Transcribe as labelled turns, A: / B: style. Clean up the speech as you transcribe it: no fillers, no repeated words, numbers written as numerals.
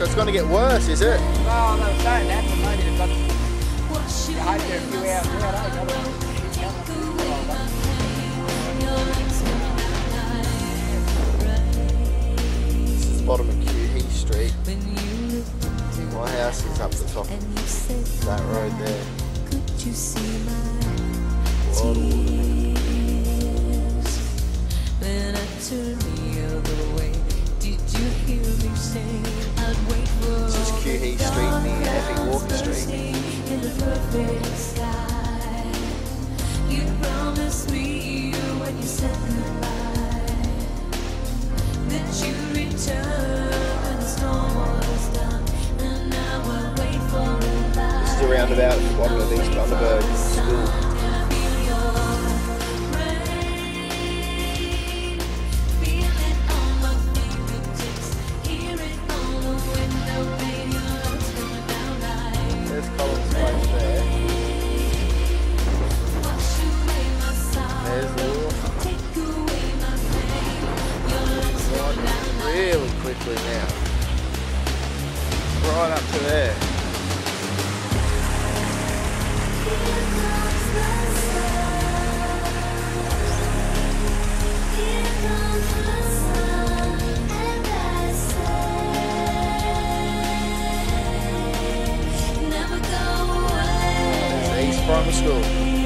A: it's going to get worse, is it?
B: No, I was saying that, but maybe they've got you hope they're a few hours out,
A: This is the bottom of Q Street. My house is up the top of that road there. This is Q Street near Effie Walker Street.
C: You promised me when you said goodbye that you'd return when the storm was done, and now I'll wait for a light.
A: This is a roundabout at the bottom of East Bundaberg School. There's Colin's place there. There's the water. Really quickly now. Right up to there. There's East Primary School.